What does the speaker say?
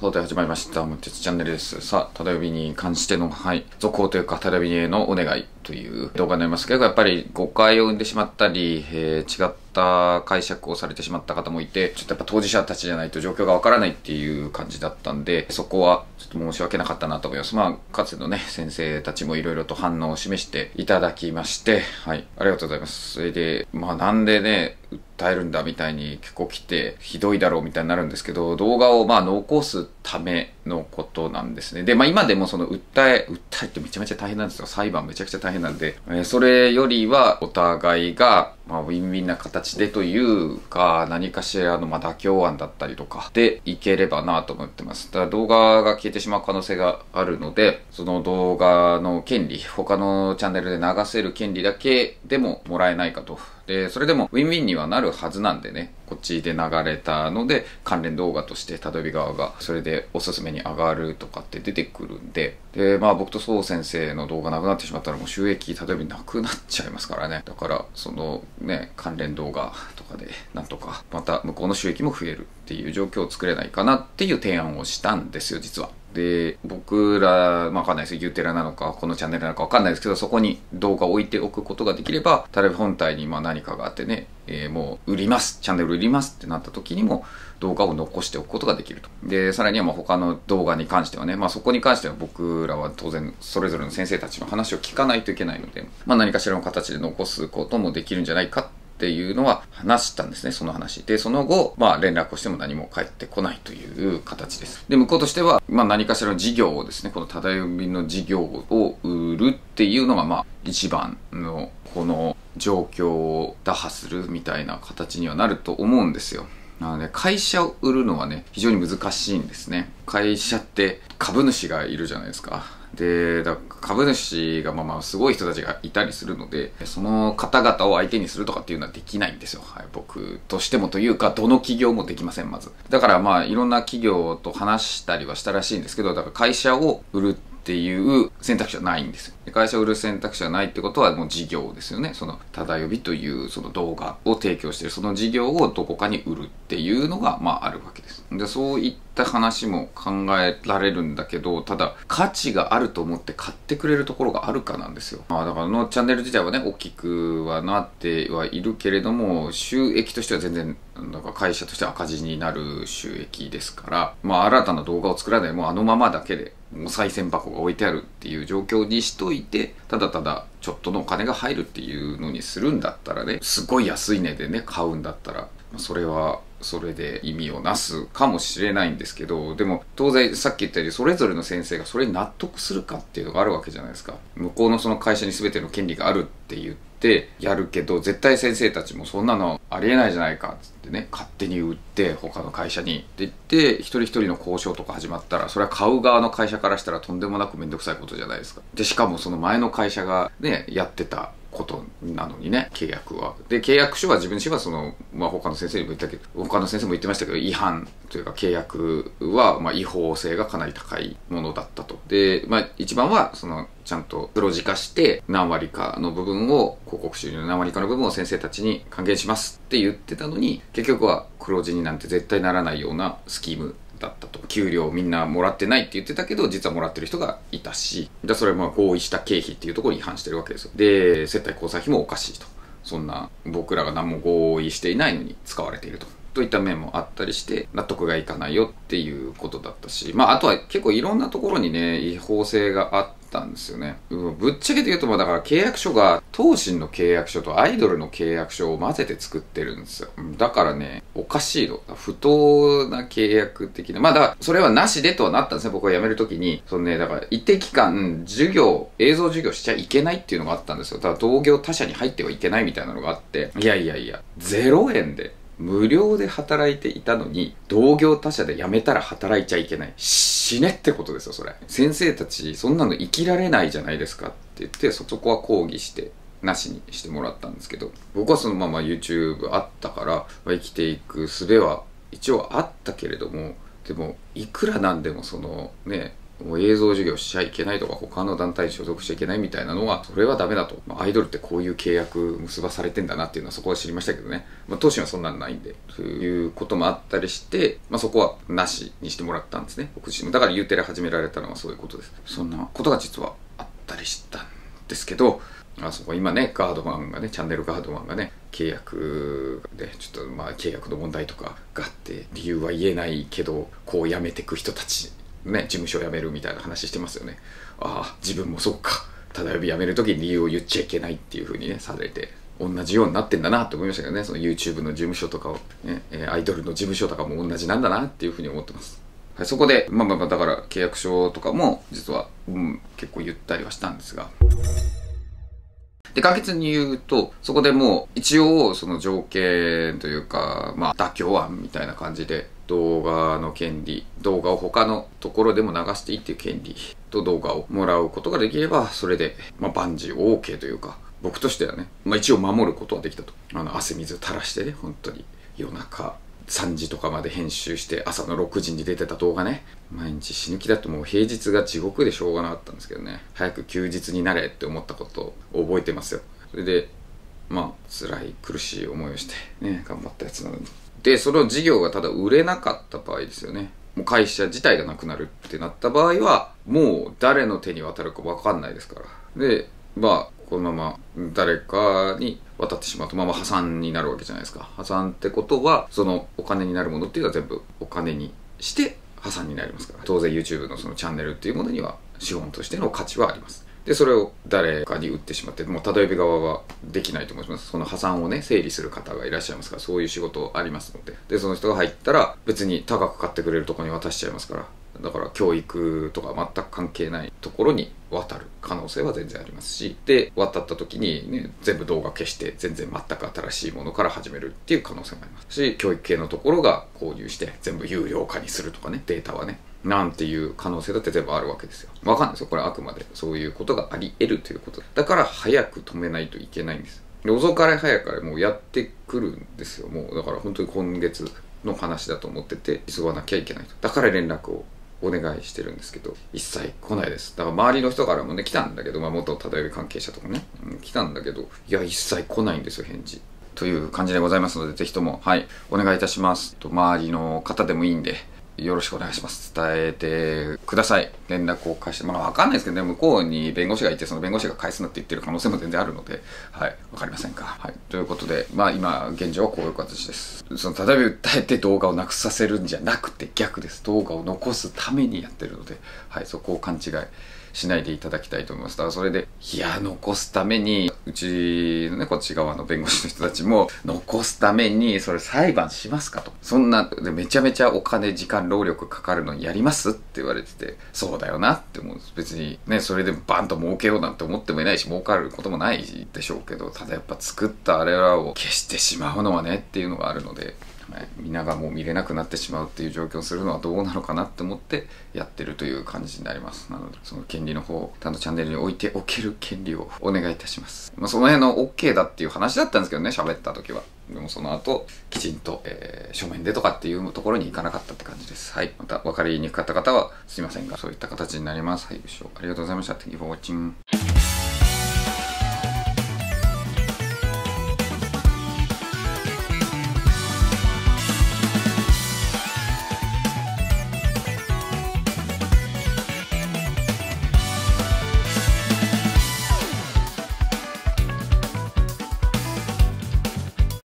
とで始まりました。もてつチャンネルです。さあ、ただ呼びに関しての、続行というか、ただ呼びへのお願いという動画になりますけど、やっぱり誤解を生んでしまったり、違った解釈をされてしまった方もいて、ちょっとやっぱ当事者たちじゃないと状況がわからないっていう感じだったんで、そこはちょっと申し訳なかったなと思います。かつてのね、先生たちもいろいろと反応を示していただきまして、ありがとうございます。それで、なんでね、訴えるんだみたいに結構来てひどいだろうみたいになるんですけど、動画を残すためのことなんですね。で、今でもその訴えってめちゃめちゃ大変なんですよ。裁判めちゃくちゃ大変なんで、それよりはお互いがウィンウィンな形でというか、何かしらの妥協案だったりとかでいければなと思ってます。ただ動画が消えてしまう可能性があるので、その動画の権利、他のチャンネルで流せる権利だけでももらえないかと。で、それでもウィンウィンにはなるはずなんでね、こっちで流れたので関連動画としてたどび側がそれでおすすめに上がるとかって出てくるんで、僕とそう先生の動画なくなってしまったらもう収益例えばなくなっちゃいますからね。だからそのね、関連動画とかでなんとかまた向こうの収益も増えるっていう状況を作れないかなっていう提案をしたんですよ、実は。で、僕ら、わかんないですよ。ユーテラなのか、このチャンネルなのかわかんないですけど、そこに動画を置いておくことができれば、例えば本体に何かがあってね、もう売ります、チャンネル売りますってなった時にも動画を残しておくことができると。で、さらには他の動画に関してはね、そこに関しては僕らは当然それぞれの先生たちの話を聞かないといけないので、何かしらの形で残すこともできるんじゃないかっていうのは話したんですね、その話。で、その後、連絡をしても何も返ってこないという形です。で、向こうとしては、何かしらの事業をですね、このただ呼びの事業を売るっていうのが、一番のこの状況を打破するみたいな形にはなると思うんですよ。なので、会社を売るのはね、非常に難しいんですね。会社って株主がいるじゃないですか。で、株主がすごい人たちがいたりするので、その方々を相手にするとかっていうのはできないんですよ。僕としてもというか、どの企業もできません、まず。だからいろんな企業と話したりはしたらしいんですけど、だから会社を売るっていう選択肢はないんですよ。会社を売る選択肢はないってことはもう事業ですよね。そのただ呼びというその動画を提供しているその事業をどこかに売るっていうのがあるわけです。で、そういった話も考えられるんだけど、ただ価値があると思って買ってくれるところがあるかなんですよ。だからのチャンネル自体はね、大きくはなってはいるけれども、収益としては全然会社としては赤字になる収益ですから、新たな動画を作らないもうあのままだけでもう賽銭箱が置いてあるっていう状況にしといて、ただただちょっとのお金が入るっていうのにするんだったらね、すごい安い値でね買うんだったら、それはそれで意味をなすかもしれないんですけど、でも当然さっき言ったようにそれぞれの先生がそれに納得するかっていうのがあるわけじゃないですか。向こうのその会社に全ての権利があるって言ってやるけど、絶対先生たちもそんなのありえないじゃないかっつってね、勝手に売って他の会社にって言って一人一人の交渉とか始まったら、それは買う側の会社からしたらとんでもなくめんどくさいことじゃないですか。で、しかもその前の会社がねやってたことなのにね、契約は。で、契約書は自分自身はその、他の先生にも言ったけど、他の先生も言ってましたけど、違反というか契約は、違法性がかなり高いものだったと。で、一番は、その、ちゃんと黒字化して何割かの部分を、広告収入の何割かの部分を先生たちに還元しますって言ってたのに、結局は黒字になんて絶対ならないようなスキームだったと。給料みんなもらってないって言ってたけど、実はもらってる人がいたし、それは合意した経費っていうところに違反してるわけですよ。で、接待交際費もおかしいと。そんな僕らが何も合意していないのに使われているといった面もあったりして、納得がいかないよっていうことだったし、あとは結構いろんなところにね、違法性があったんですよね。ぶっちゃけて言うと、だから契約書が、当身の契約書とアイドルの契約書を混ぜて作ってるんですよ。だからね、おかしいの。不当な契約的な。だからそれはなしでとはなったんですね。僕は辞めるときに、だから一定期間、映像授業しちゃいけないっていうのがあったんですよ。だから同業他社に入ってはいけないみたいなのがあって、いや、0円で、無料で働いていたのに、同業他社で辞めたら働いちゃいけない。死ねってことですよ、それ。先生たち、そんなの生きられないじゃないですかって言って、そこは抗議して、なしにしてもらったんですけど、僕はそのまま YouTube あったから、生きていく術は一応あったけれども、でも、いくらなんでもそのね、 もう映像授業しちゃいけないとか、他の団体に所属しちゃいけないみたいなのは、それはダメだと。アイドルってこういう契約結ばされてんだなっていうのはそこは知りましたけどね。当時はそんなのないんで、そういうこともあったりして、そこはなしにしてもらったんですね。僕自身も。だからユーテレ始められたのはそういうことです。そんなことが実はあったりしたんですけど、そこ今ね、ガードマンがね、チャンネルガードマンがね、契約で、ちょっと契約の問題とかがあって、理由は言えないけど、こう辞めてく人たち、ね、事務所辞めるみたいな話してますよね。自分もそうか。ただ呼び辞めるときに理由を言っちゃいけないっていう風にね、されて、同じようになってんだなって思いましたけどね、その YouTube の事務所とかを、ね、アイドルの事務所とかも同じなんだなっていう風に思ってます。はい、そこで、だから契約書とかも、実は、結構言ったりはしたんですが、で、簡潔に言うと、そこでもう一応その条件というか、妥協案みたいな感じで、動画の権利、動画を他のところでも流していいっていう権利と動画をもらうことができれば、それで、万事 OK というか、僕としてはね、一応守ることはできたと。汗水垂らしてね、本当に夜中3時とかまで編集して朝の6時に出てた動画ね、毎日死ぬ気だともう平日が地獄でしょうがなかったんですけどね、早く休日になれって思ったことを覚えてますよ。それで辛い苦しい思いをしてね、頑張ったやつなのに。で、その事業がただ売れなかった場合ですよね。もう会社自体がなくなるってなった場合は、もう誰の手に渡るか分かんないですから。で、このまま誰かに渡ってしまうと、破産になるわけじゃないですか。破産ってことは、そのお金になるものっていうのは全部お金にして破産になりますから。当然 YouTube のそのチャンネルっていうものには資本としての価値はあります。で、それを誰かに売ってしまって、もうただ呼び側はできないと思います。その破産をね、整理する方がいらっしゃいますから、そういう仕事ありますので。で、その人が入ったら、別に高く買ってくれるところに渡しちゃいますから。だから教育とか全く関係ないところに渡る可能性は全然ありますし、で、渡った時にね、全部動画消して全然全く新しいものから始めるっていう可能性もありますし、教育系のところが購入して全部有料化にするとかね、データはね、なんていう可能性だって全部あるわけですよ。わかんないですよ。これはあくまでそういうことがあり得るということ。だから早く止めないといけないんです。で、遅かれ早かれもうやってくるんですよ。もうだから本当に今月の話だと思ってて、急がなきゃいけないと。だから連絡をお願いしてるんですけど、一切来ないです。だから周りの人からもね、来たんだけど、元ただ呼び関係者とかね、来たんだけど、いや、一切来ないんですよ、返事。という感じでございますので、ぜひとも、はい、お願いいたします。周りの方でもいいんで、よろしくお願いします。伝えてください。連絡を返して。わかんないですけどね、向こうに弁護士がいて、その弁護士が返すなって言ってる可能性も全然あるので、はい、わかりませんか。はい。ということで、今、現状はこういう形です。例えば訴えて動画をなくさせるんじゃなくて逆です。動画を残すためにやってるので、はい、そこを勘違いしないでいただきたいと思います。だからそれで、残すために、うちのね、こっち側の弁護士の人たちも、残すために、それ裁判しますかと。そんな、めちゃめちゃお金、時間、労力かかるのにやりますって言われてて、そうだよなって思うんです。別にね、それでバンと儲けようなんて思ってもいないし、儲かることもないでしょうけど、ただやっぱ作ったあれらを消してしまうのはねっていうのがあるので、みんながもう見れなくなってしまうっていう状況をするのはどうなのかなって思ってやってるという感じになります。なので、その権利の方を、ちゃんとチャンネルに置いておける権利をお願いいたします。その辺の OK だっていう話だったんですけどね、喋った時は。でもその後、きちんと、書面でとかっていうところに行かなかったって感じです。はい。また分かりにくかった方はすいませんが、そういった形になります。はい、ご視聴ありがとうございました。Thank you for watching.